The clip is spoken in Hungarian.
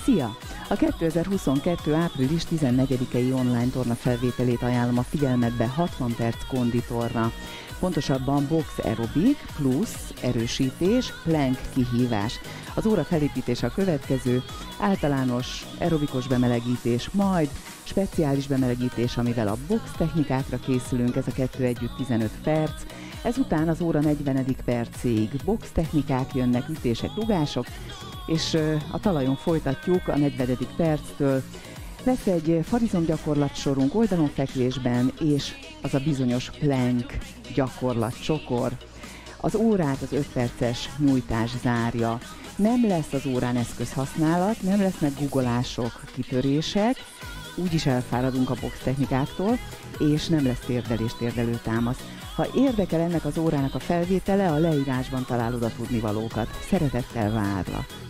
Szia! A 2022. április 14-i online torna felvételét ajánlom a figyelmetbe 60 perc konditorna. Pontosabban box aerobik plusz erősítés, plank kihívás. Az óra felépítése a következő: általános aerobikus bemelegítés, majd speciális bemelegítés, amivel a box technikákra készülünk, ez a kettő együtt 15 perc. Ezután az óra 40. percéig box technikák jönnek, ütések, rugások, és a talajon folytatjuk a 40. perctől. Lesz egy farizom gyakorlatsorunk oldalon fekvésben, és az a bizonyos plank gyakorlatcsokor. Az órát az 5 perces nyújtás zárja. Nem lesz az órán eszközhasználat, nem lesznek guggolások, kitörések, úgyis elfáradunk a box technikáktól, és nem lesz térdelő támasz. Ha érdekel ennek az órának a felvétele, a leírásban találod a tudnivalókat. Szeretettel várlak!